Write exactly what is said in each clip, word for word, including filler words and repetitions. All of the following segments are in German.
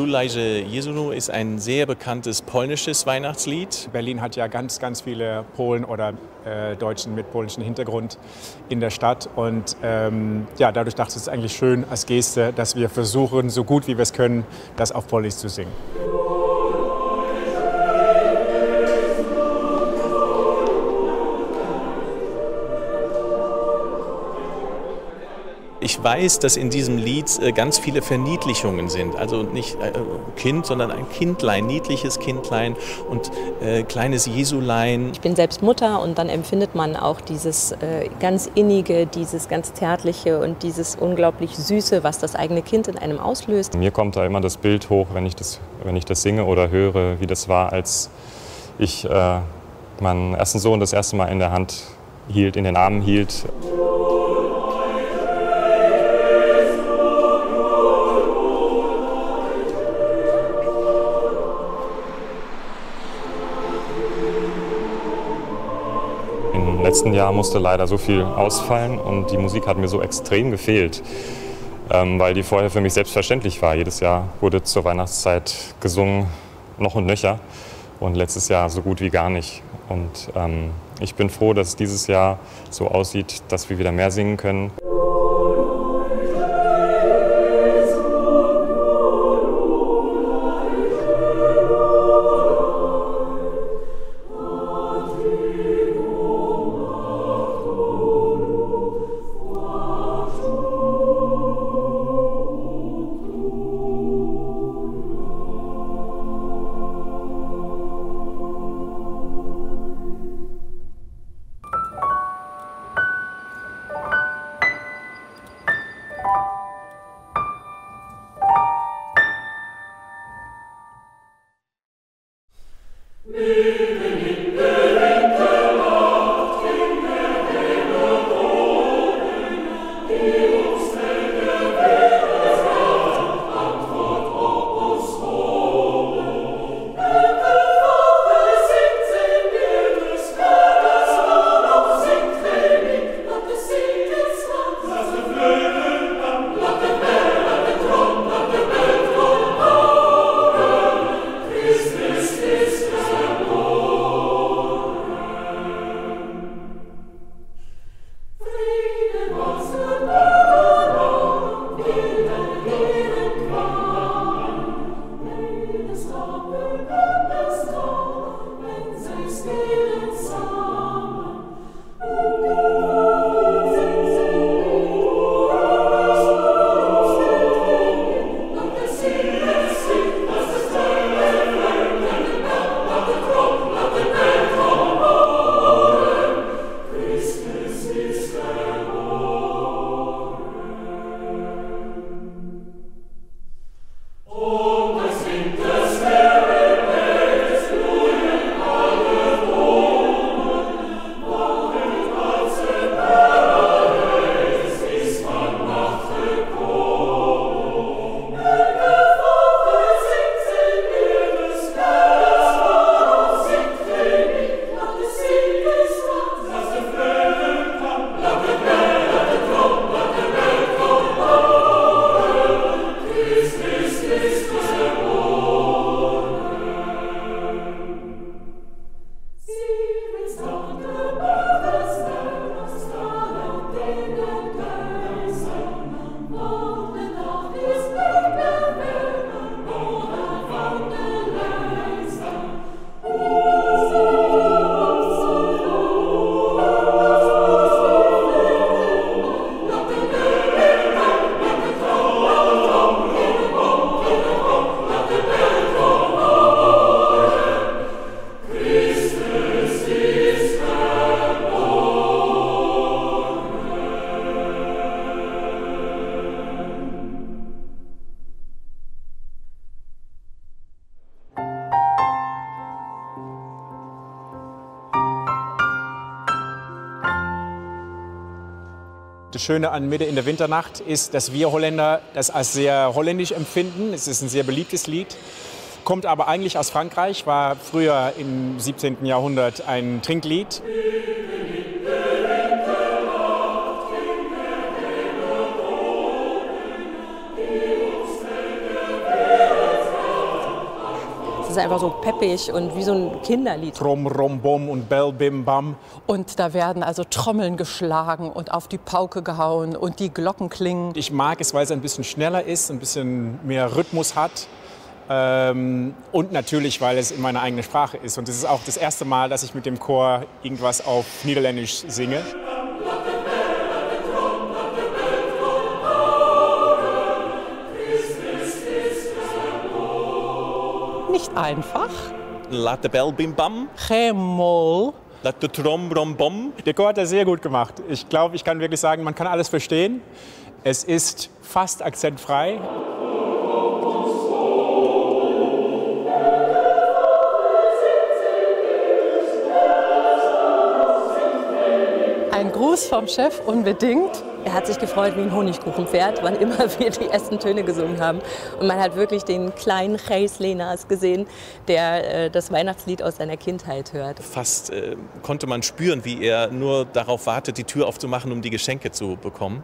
Królowanie Jesu ist ein sehr bekanntes polnisches Weihnachtslied. Berlin hat ja ganz, ganz viele Polen oder äh, Deutschen mit polnischem Hintergrund in der Stadt. Und ähm, ja, dadurch dachte ich, es ist eigentlich schön als Geste, dass wir versuchen, so gut wie wir es können, das auf Polnisch zu singen. Ich weiß, dass in diesem Lied ganz viele Verniedlichungen sind. Also nicht äh, Kind, sondern ein Kindlein, niedliches Kindlein und äh, kleines Jesulein. Ich bin selbst Mutter und dann empfindet man auch dieses äh, ganz Innige, dieses ganz Zärtliche und dieses unglaublich Süße, was das eigene Kind in einem auslöst. Mir kommt da immer das Bild hoch, wenn ich das, wenn ich das singe oder höre, wie das war, als ich äh, meinen ersten Sohn das erste Mal in der Hand hielt, in den Armen hielt. Im letzten Jahr musste leider so viel ausfallen und die Musik hat mir so extrem gefehlt, ähm, weil die vorher für mich selbstverständlich war. Jedes Jahr wurde zur Weihnachtszeit gesungen, noch und nöcher, und letztes Jahr so gut wie gar nicht. Und ähm, ich bin froh, dass es dieses Jahr so aussieht, dass wir wieder mehr singen können. Das Schöne an Mitte in der Winternacht ist, dass wir Holländer das als sehr holländisch empfinden. Es ist ein sehr beliebtes Lied, kommt aber eigentlich aus Frankreich, war früher im siebzehnten Jahrhundert ein Trinklied. ist einfach so peppig und wie so ein Kinderlied. Trom, rom, bom und bell, bim, bam. Und da werden also Trommeln geschlagen und auf die Pauke gehauen und die Glocken klingen. Ich mag es, weil es ein bisschen schneller ist, ein bisschen mehr Rhythmus hat. Ähm, und natürlich, weil es in meiner eigenen Sprache ist. Und es ist auch das erste Mal, dass ich mit dem Chor irgendwas auf Niederländisch singe. Nicht einfach. Laat de bel bim bam. G-Moll. Laat de trom rom bom. Der Chor hat das sehr gut gemacht. Ich glaube, ich kann wirklich sagen, man kann alles verstehen. Es ist fast akzentfrei. Ein Gruß vom Chef unbedingt. Er hat sich gefreut wie ein Honigkuchenpferd, wann immer wir die ersten Töne gesungen haben. Und man hat wirklich den kleinen Gijs Lenaas gesehen, der äh, das Weihnachtslied aus seiner Kindheit hört. Fast äh, konnte man spüren, wie er nur darauf wartet, die Tür aufzumachen, um die Geschenke zu bekommen.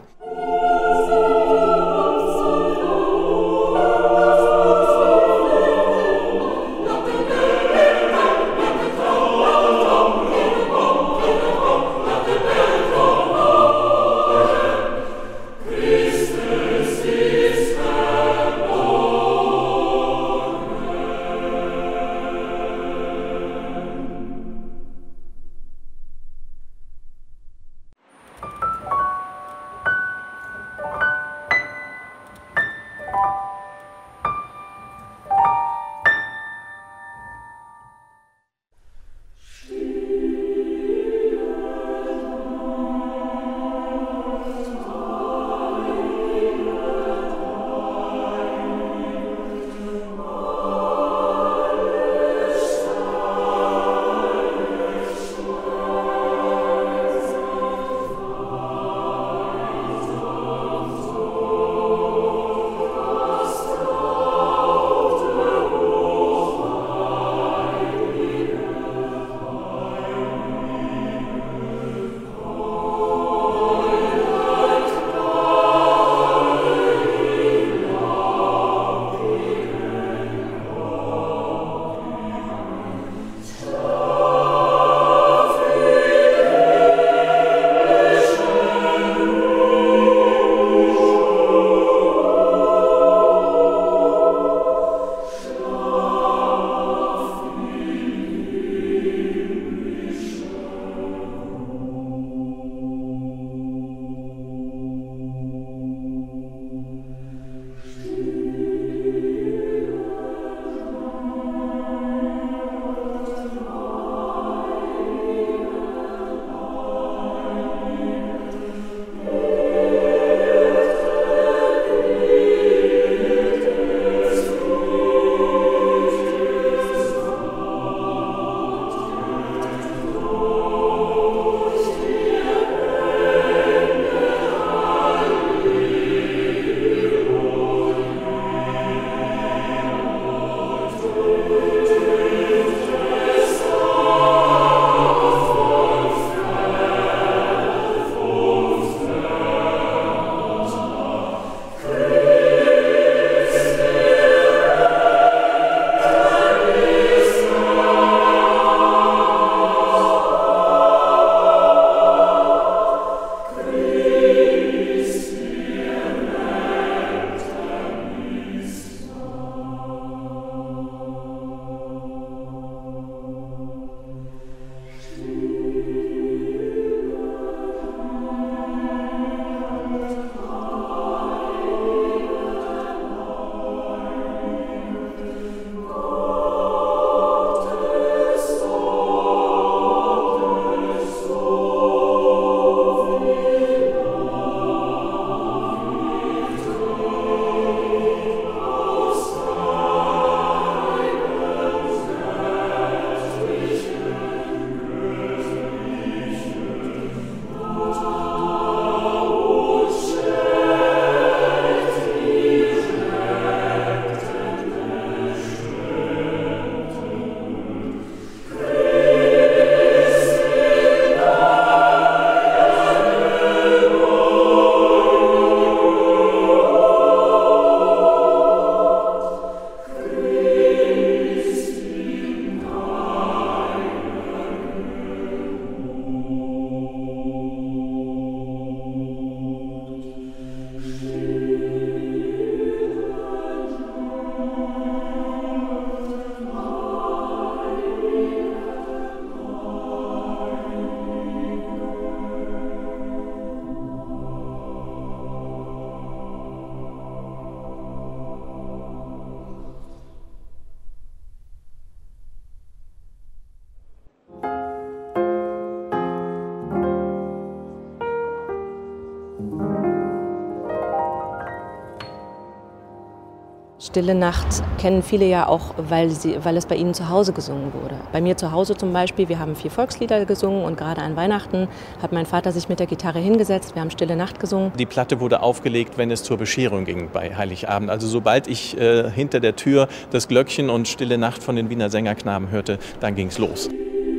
Stille Nacht kennen viele ja auch, weil, sie, weil es bei ihnen zu Hause gesungen wurde. Bei mir zu Hause zum Beispiel, wir haben vier Volkslieder gesungen und gerade an Weihnachten hat mein Vater sich mit der Gitarre hingesetzt, wir haben Stille Nacht gesungen. Die Platte wurde aufgelegt, wenn es zur Bescherung ging bei Heiligabend. Also sobald ich äh, hinter der Tür das Glöckchen und Stille Nacht von den Wiener Sängerknaben hörte, dann ging's los.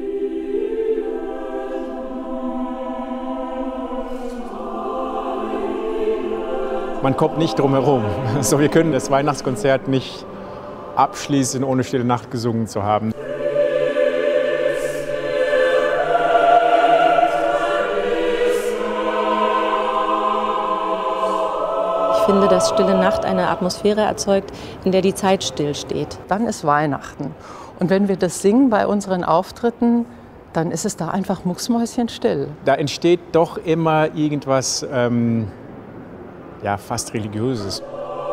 Man kommt nicht drum herum. Also wir können das Weihnachtskonzert nicht abschließen, ohne Stille Nacht gesungen zu haben. Ich finde, dass Stille Nacht eine Atmosphäre erzeugt, in der die Zeit stillsteht. Dann ist Weihnachten. Und wenn wir das singen bei unseren Auftritten, dann ist es da einfach mucksmäuschenstill. Da entsteht doch immer irgendwas ähm, ja, fast Religiöses.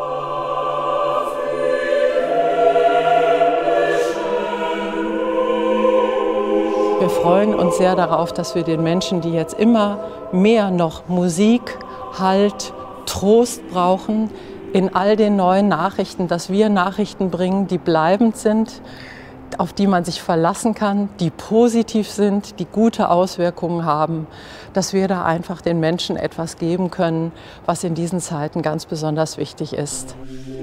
Wir freuen uns sehr darauf, dass wir den Menschen, die jetzt immer mehr noch Musik, Halt, Trost brauchen, in all den neuen Nachrichten, dass wir Nachrichten bringen, die bleibend sind, auf die man sich verlassen kann, die positiv sind, die gute Auswirkungen haben, dass wir da einfach den Menschen etwas geben können, was in diesen Zeiten ganz besonders wichtig ist.